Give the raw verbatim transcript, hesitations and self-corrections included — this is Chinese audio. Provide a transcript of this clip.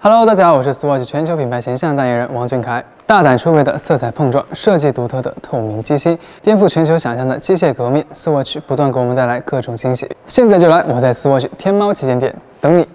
Hello， 大家好，我是 Swatch 全球品牌形象代言人王俊凯。大胆出位的色彩碰撞，设计独特的透明机芯，颠覆全球想象的机械革命 ，Swatch 不断给我们带来各种惊喜。现在就来，我在 Swatch 天猫旗舰店等你。